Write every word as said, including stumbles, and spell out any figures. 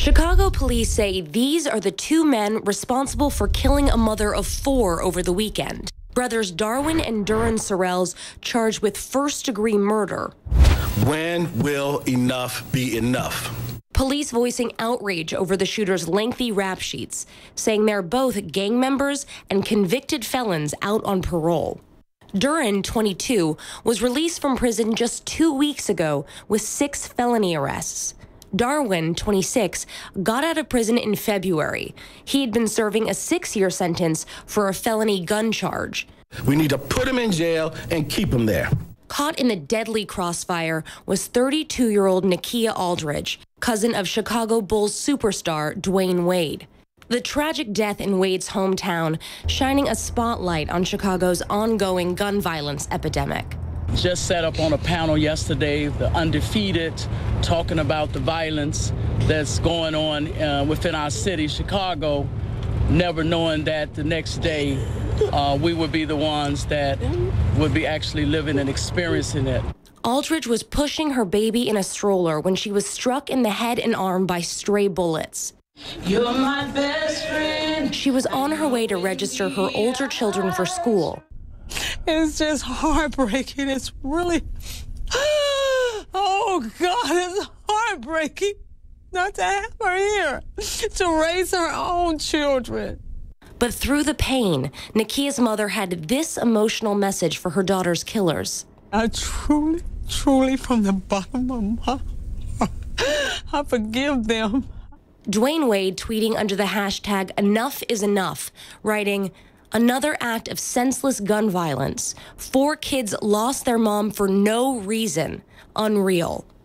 Chicago police say these are the two men responsible for killing a mother of four over the weekend. Brothers Darwin and Duran Sorrells charged with first-degree murder. When will enough be enough? Police voicing outrage over the shooter's lengthy rap sheets, saying they're both gang members and convicted felons out on parole. Duran, twenty-two, was released from prison just two weeks ago with six felony arrests. Darwin, twenty-six, got out of prison in February. He had been serving a six-year sentence for a felony gun charge. We need to put him in jail and keep him there. Caught in the deadly crossfire was thirty-two-year-old Nykea Aldridge, cousin of Chicago Bulls superstar Dwyane Wade. The tragic death in Wade's hometown, shining a spotlight on Chicago's ongoing gun violence epidemic. Just sat up on a panel yesterday, the Undefeated, talking about the violence that's going on uh, within our city, Chicago, never knowing that the next day uh, we would be the ones that would be actually living and experiencing it. Aldridge was pushing her baby in a stroller when she was struck in the head and arm by stray bullets. You're my best friend. She was on her way to register her older children for school. It's just heartbreaking. It's really, oh God, it's heartbreaking not to have her here, to raise her own children. But through the pain, Nykea's mother had this emotional message for her daughter's killers. I truly, truly, from the bottom of my heart, I forgive them. Dwyane Wade tweeting under the hashtag Enough is Enough, writing, "Another act of senseless gun violence. Four kids lost their mom for no reason. Unreal."